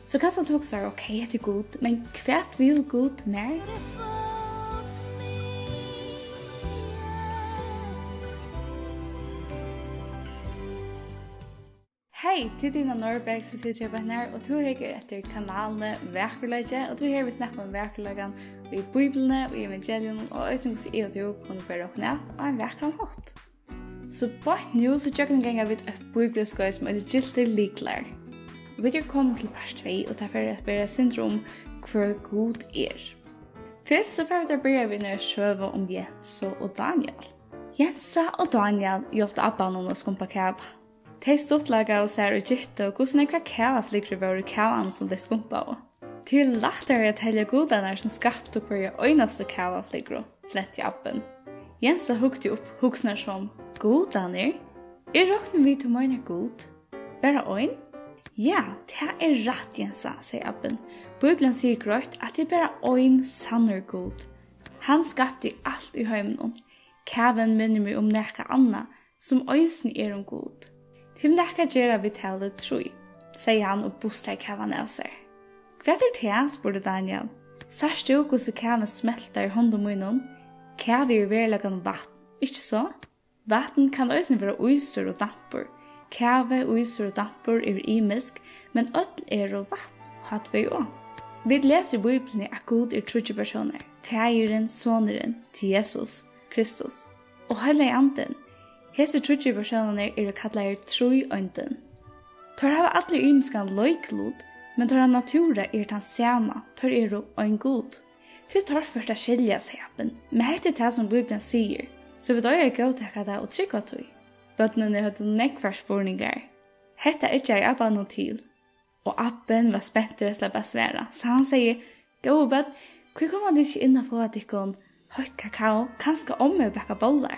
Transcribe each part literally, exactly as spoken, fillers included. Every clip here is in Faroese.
Så kanskje tog seg, ok, det er god, men hvat vil god mer? Hei, til Dina Norberg som sitter på henne, og du hører etter kanalene VAKURLEIKI, og du hører vi snakke om VAKURLEIKAN i Bibelene og i Evangeliene, og jeg synes jeg og du kunne bare åpne ned, og en VAKURLEIKAN hatt. Så på nå så tjøkken en gang av et bibelskøy som er gilter likler. Vi er kommet til part to, og derfor er det bare syndrom hvor god er. Først så får vi begynne vi når sjøve om Jensu og Dánjal. Jensu og Dánjal hjelpte abban å skumpa kæva. De stortlaga og ser og gytte og hvordan ekva kæva flikker var kævan som de skumpa av. Til lettere å telle godene som skapte på hver øyneste kæva flikker flett i abban. Jensu hukte opp huksner som godene. Er råkner vi til mine god? Bare øyn? Ja, det er rett, Jensu, sier abban. Bibelen sier grøtt at det er bare øyn sanner god. Han skapte alt i heimen. Kæven minner meg om nekka anna som øysen er om god. Til nekka gjerra vi tale troi, sier han og bostar kævan av seg. Hva er det, spurte Dánjal. Sørst du hvordan kæven smelter i hånden munnen? Kæve er verlegan vatten, ikke så? Vatten kan også være uysur og damper. Kæve, uysur og damper er imisk, men ødel er og vatten, hatt vi også. Vi leser i Bibelen at God er trudje personer, teiren, soneren, til Jesus, Kristus, og hele anden. Hese trudje personene er kallar troi øynden. Tor hava alle ymskan løyklod, men tor natura er den sama, tor er jo ein god. Til tor først a skilja seg abban, men heit er det som Bibelen sier, så vi døy er gåtekka det og trykva tøy. Bøtnene høyde nekvar spurningar. Hetta er ikke abban og til. Og abban var spent til å slippe sværa, så han sier, gå bøtt, hvor kommer det ikke inn og få at ikkon høyt kakao, kanskje om med bakka bollar?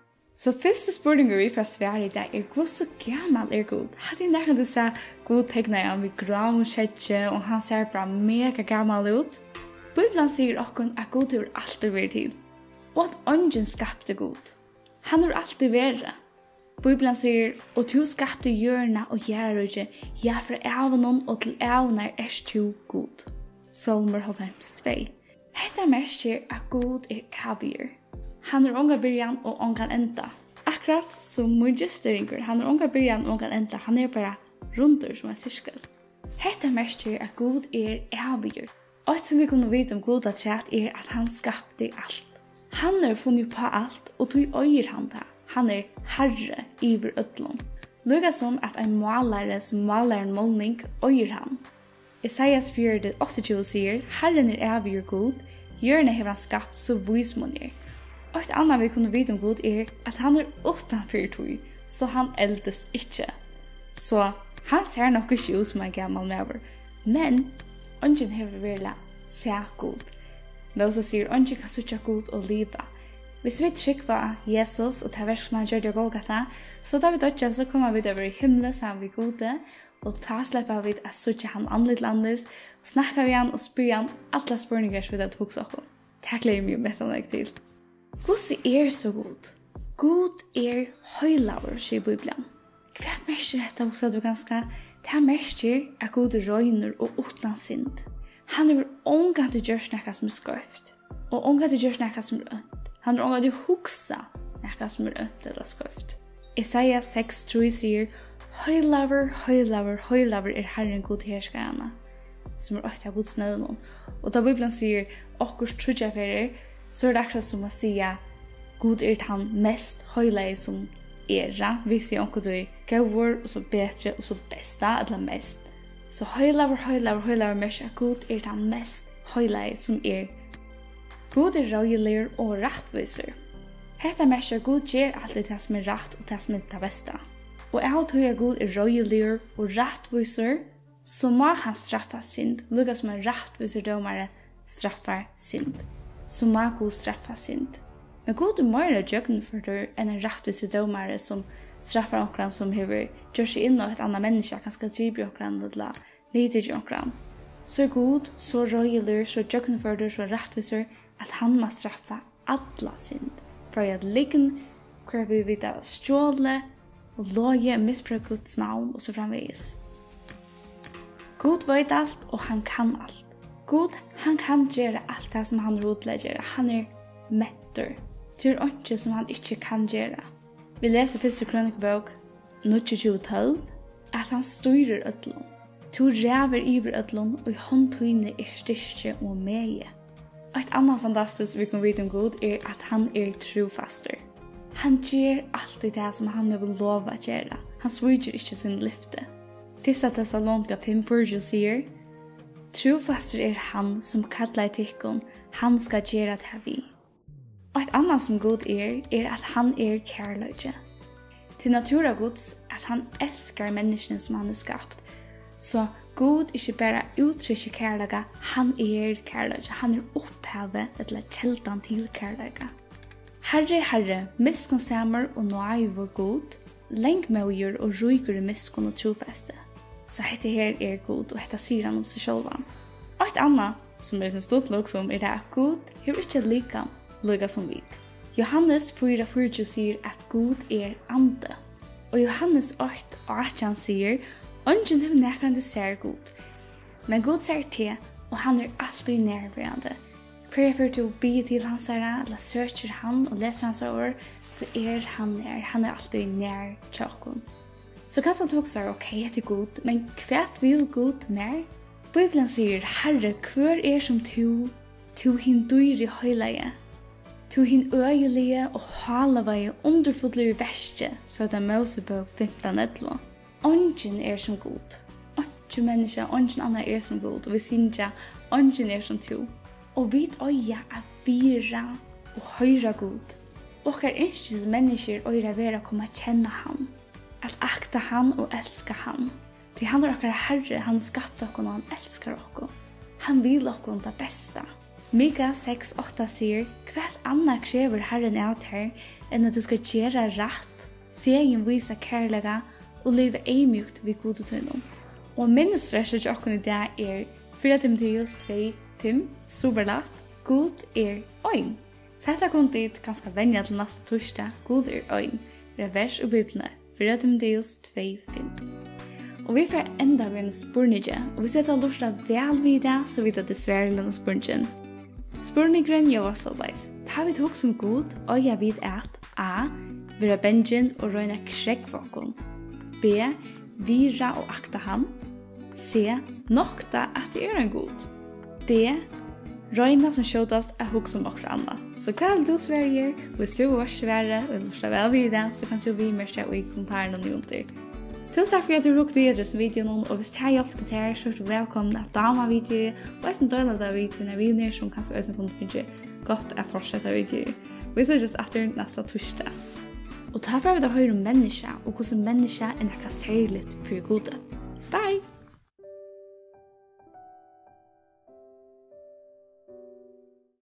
Så første spurninger vi fra Sverige det er hvor så gammel er god? Hadde jeg nærmere til å si god tegner han ved grønn skjedje og han ser bare mega gammel ut? Bibelen sier okkum at god er alltid vært til, og at ånden skapte god. Han er alltid vært. Bibelen sier, og du skapte hjørna og gjerrøyge, ja fra evnen og til evner er du god. Salmer halvfems to. Hetta merker at god er kavier. Han er unga byrjan og unga enda. Akkurat som min gifteringer, han er unga byrjan og unga enda. Han er bare rundur som en sirkel. Hetta merker at god er avgjør. Og som vi kunne vite om god at er at han skapte alt. Han er funnet på alt, og tog øyer han det. Han er herre iver ødlom. Lukka som at en malare som maler en målning øyer han. Isaias fire åttiotjue sier, Herren er avgjør god, hjørne hever han skapt så vismon er. Og et annet vi kunne vite om god er at han er utenfor tog, så han eldes ikke. Så han ser nok ikke ut som en gammel mever, men ungen hever virkelig se god. Moses sier ungen kan suttje god og liva. Hvis vi trykker Jesus og tar verskene han gjør det Golgata, så tar vi dødja, så kommer vi over i himmelen sammen vi gode, og ta slipper vi at suttje han annet landes, og snakker vi han og spyr han alle spurningar som vi har tog seg om. Det gleder vi mye bedre til. Hvussu er så god? God er høylaver, sier Bibelen. Hva merker dette også du ganske? Det merker at god røyner og utan synd. Han er unga til gjørs nekka som er skøyft, og unga til gjørs nekka som er ønt. Han er unga til huksa nekka som er ønt eller skøyft. Isaiah seks tre sier, høylaver, høylaver, høylaver er Herren god herskarana, som er økt av Guds nødnån. Og da Bibelen sier, okkurs trudjaferer, så er det akkurat som å si god er han mest høyleie som er. Vi sier omkring du er gøyver, og så bedre, og så besta, eller mest. Så høylever, høylever, høylever mest, at god er han mest høyleie som er. God er røyler og rettviser. Hetta mest at god gjør alltid det som er rett og det som er det beste. Og jeg tror at god er røyler og rettviser, så må han straffa synd, lukka som en rettviser dømare straffar synd. Så må god straffa synd. Men god er mer djøgnfører enn en rettviser dømare som straffar omkran som hever gjør seg inn av et annet menneske, kanskje driver omkran eller lider omkran. Så er god, så røyler, så djøgnfører, så rettviser at han må straffa alla synd. For at liggen hver vi vet av stjåle og loje, misbruk Guds navn og så framvegis. God vet allt og han kan allt. God, han kan gjøre alt det som han rådler gjøre. Han er mettor. Det er ikke som han ikke kan gjøre. Vi leser første krønikebok tjue tolv at han styrer ødlom. To ræver iver ødlom og i håndtøyne er styrke og meie. Et annet fantastisk vi kan vite om God er at han er trofaster. Han gjør alltid det som han vil love å gjøre. Han sviger ikke sin lyfte. Første Tessalonика fem fyrtio sier, trofaster er han som kallar tikkun, han skal gjøre det vi. Og et annet som God er, er at han er kærløyge. Til natura Guds at han elskar menneskene som han har skapt. Så God ikke bare uttrykker kærløyga, han er kærløyge. Han er opphavet eller kjeldan til kærløyga. Herre, Herre, miskunnsamer og nøyvor God, lengmøyer og ryker i miskunn og trofeste. Så dette her er God, og dette sier han om seg selv. Og et annet, som er så stort lukk som, er det at God har ikke lika, lika som vit. Johannes fyra fyrtio sier at God er ande. Og Johannes åtte åttan sier, «Ongen har nærkende ser God, men God ser til, og han er alltid nærværende. Hver for til å be til hans herre, eller søker han og leser hans ord, så er han nær. Han er alltid nær tjokken. Så kanskje han tok seg, ok, det er god, men hva vil God mer? Bibelen sier, Herre, hver er som to, to hin dyr i høyleie, to hin øyelige og haleveie underfodlige verste, så det er Mosebok femten elleve. Ongen er som god. Ongen menneske, ongen annar er som god, og vi sier ikke, ongen er som to. Og vi øya er vira og høyra god. Og er ikke mennesker øyra vera komme å kjenne han. At akta han og elska han. Til han er okkar herre, han skapte okkur og han elskar okkur. Han vil okkur det besta. Mika seks åtta sier, hva anna krever herren av her, enn at du skal gjøre rett, fegen visa kærlega og leve eimjukt vid gode tøynum. Og minnesverset til okkur i dag er fyra Timoteus to fem, superlatt, God er øyn. Så dette kom dit ganske venja til neste torsdag, God er øyn. Det er vers og biblene, fyra Timoteus to fem. Og vi får enda ved en spurninge, og hvis jeg tar lortet vel vid det, så vet jeg at det er svære denne spurningen. Spurningren gjør oss såleis. Ta vi tog som god, og jeg vet at A. Vira benjen og røyna krekvåkon. B. Vira og akta han. C. Nokta at det er en god. D. Røyna som skjøtast er hok som okra anna. Så hva er det du sverger? Hvis du var svære og lortet vel vid det, så kan du vi merke i kommentaren og nyonder. Tusen takk for at du rukket videre som videoen, og hvis det har hjulpet til her, så er du velkommen at dama videoen, og jeg døyla av videoen er videoer som kanskje også kunne finne godt å fortsette videoer. Vi ser just etter neste torsdag. Og ta for å høre om mennesker, og hvordan mennesker er noe særlig for gode. Bye!